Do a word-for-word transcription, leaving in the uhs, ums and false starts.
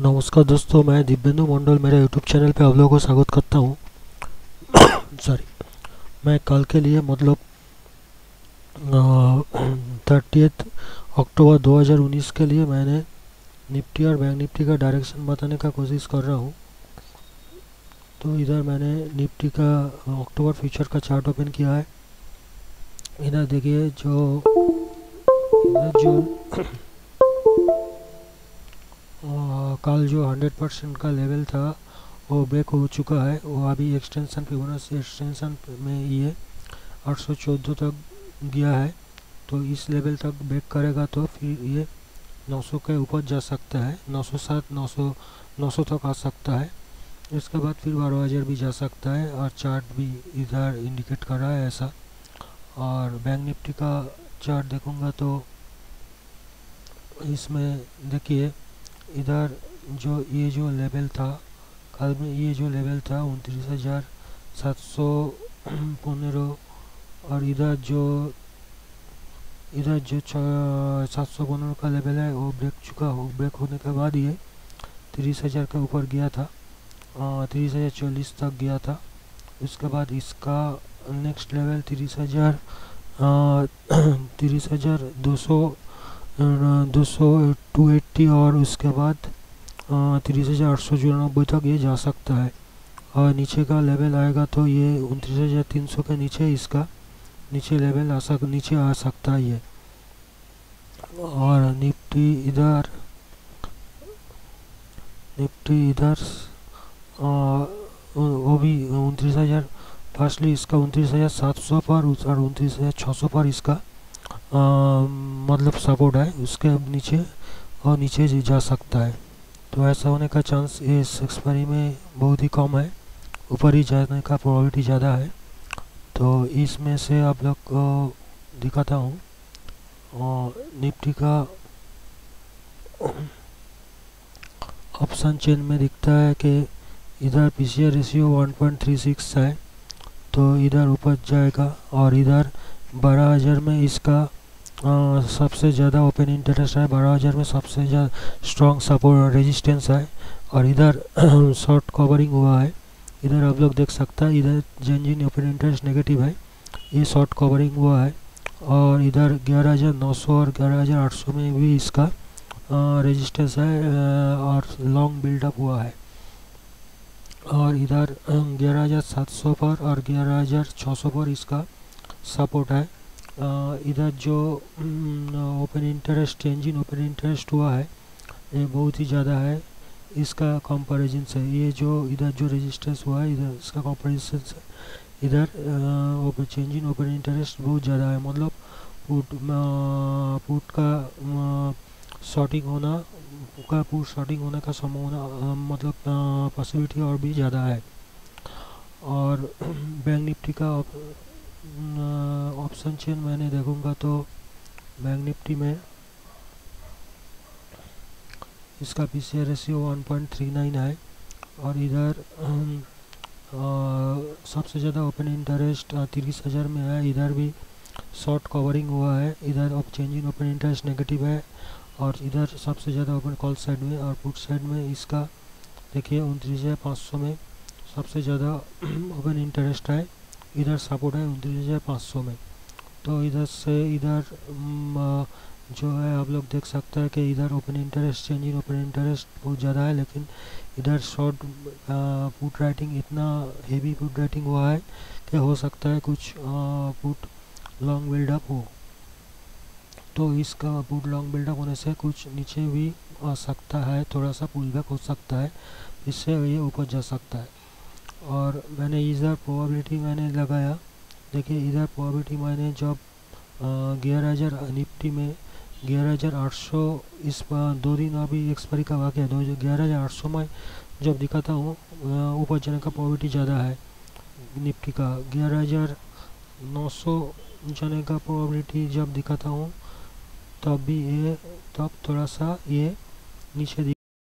नमस्कार दोस्तों, मैं दिव्येंदु मंडल मेरे यूट्यूब चैनल पे आप लोगों को स्वागत करता हूँ। सॉरी, मैं कल के लिए मतलब थर्टियथ अक्टूबर दो हज़ार उन्नीस के लिए मैंने निफ्टी और बैंक निफ्टी का डायरेक्शन बताने का कोशिश कर रहा हूँ। तो इधर मैंने निफ्टी का अक्टूबर फ्यूचर का चार्ट ओपन किया है। इधर देखिए, जो इधर जो कल जो हंड्रेड परसेंट का लेवल था वो ब्रेक हो चुका है। वो अभी एक्सटेंशन फिबोनाची एक्सटेंशन में ये आठ सौ चौदह तक गया है। तो इस लेवल तक ब्रेक करेगा तो फिर ये नौ सौ के ऊपर जा सकता है, नौ सौ सात नौ सौ नौ सौ तक आ सकता है। इसके बाद फिर बारह हज़ार भी जा सकता है और चार्ट भी इधर इंडिकेट कर रहा है ऐसा। और बैंक निफ्टी का चार्ट देखूंगा तो इसमें देखिए, इधर जो ये जो लेवल था कल में, ये जो लेवल था उनतीस हज़ार सात सौ पंद्रह, और इधर जो इधर जो सात सौ पंद्रह का लेवल है वो ब्रेक चुका हो ब्रेक होने के बाद ये तीस हज़ार के ऊपर गया था, तीस हज़ार चालीस तक गया था। उसके बाद इसका नेक्स्ट लेवल तीस हज़ार तीस हज़ार दो सौ दो सौ टू एट्टी, और उसके बाद तीस हज़ार आठ सौ चौरानबे तक ये जा सकता है। और नीचे का लेवल आएगा तो ये उनतीस हज़ार तीन सौ के नीचे इसका नीचे लेवल आ सक नीचे आ सकता है ये। और निफ्टी इधर निफ्टी इधर वो भी उनतीस हज़ार फास्टली इसका उनतीस हज़ार सात सौ पर और उनतीस हज़ार छः सौ पर इसका आ, मतलब सपोर्ट है। उसके नीचे और नीचे जा सकता है। तो ऐसा होने का चांस इस एक्सपायरी में बहुत ही कम है, ऊपर ही जाने का प्रोबेबिलिटी ज़्यादा है। तो इसमें से आप लोग को दिखाता हूँ निफ्टी का ऑप्शन चेन में दिखता है कि इधर PCR ratio one point three six है, तो इधर ऊपर जाएगा। और इधर बारह हज़ार में इसका आ, सबसे ज़्यादा ओपन इंटरेस्ट है, बारह हज़ार में सबसे ज़्यादा स्ट्रॉन्ग सपोर्ट रेजिस्टेंस है। और इधर शॉर्ट कवरिंग हुआ है, इधर आप लोग देख सकता है। इधर जेन्युइन ओपन इंटरेस्ट नेगेटिव है, ये शॉर्ट कवरिंग हुआ है। और इधर ग्यारह हज़ार नौ सौ और ग्यारह हज़ार आठ सौ में भी इसका रेजिस्टेंस है और लॉन्ग बिल्डअप हुआ है। और इधर ग्यारह हज़ार सात सौ पर और ग्यारह हज़ार छः सौ पर इसका सपोर्ट है। इधर जो open interest change in open interest हुआ है ये बहुत ही ज़्यादा है इसका कंपैरिजन से। ये जो इधर जो रेजिस्टेंस हुआ है इधर इसका कंपैरिजन से इधर चेंज इन ओपन इंटरेस्ट बहुत ज़्यादा है। मतलब पुट पुट का शॉर्टिंग होना का पुट शॉर्टिंग होने का संभावना मतलब पॉसिबिलिटी और भी ज़्यादा है। और बैंक निफ्टी का ऑप्शन चेन मैंने देखूंगा तो बैंक निफ्टी में इसका PCR ratio one point three nine है। और इधर सबसे ज़्यादा ओपन इंटरेस्ट तीस हज़ार में है। इधर भी शॉर्ट कवरिंग हुआ है, इधर अब change in open interest negative है। और इधर सबसे ज़्यादा ओपन कॉल साइड में और पुट साइड में इसका देखिए उनतीस हज़ार पाँच सौ में सबसे ज़्यादा ओपन इंटरेस्ट है। इधर सपोर्ट है उनतीस हज़ार पाँच सौ में। तो इधर से इधर जो है आप लोग देख सकते हैं कि इधर open interest change in open interest बहुत ज़्यादा है, लेकिन इधर शॉर्ट पुट राइटिंग इतना हेवी पुट राइटिंग हुआ है कि हो सकता है कुछ पुट लॉन्ग बिल्डअप हो। तो इसका पुट लॉन्ग बिल्डअप होने से कुछ नीचे भी आ सकता है, थोड़ा सा पुल बैक हो सकता है, इससे ये ऊपर जा सकता है। और मैंने इधर प्रोबेबिलिटी मैंने लगाया, देखिए इधर प्रोबेबिलिटी मैंने जब ग्यारह हज़ार निफ्टी में ग्यारह हज़ार आठ सौ इस दो दिन अभी एक्सपायरी का वाक़ है, दो ग्यारह हज़ार आठ सौ में जब दिखाता हूँ ऊपर जाने का प्रोबेबिलिटी ज़्यादा है। निफ्टी का ग्यारह हज़ार नौ सौ जाने का प्रोबेबिलिटी जब दिखाता हूँ तब भी ये तब थोड़ा सा ये नीचे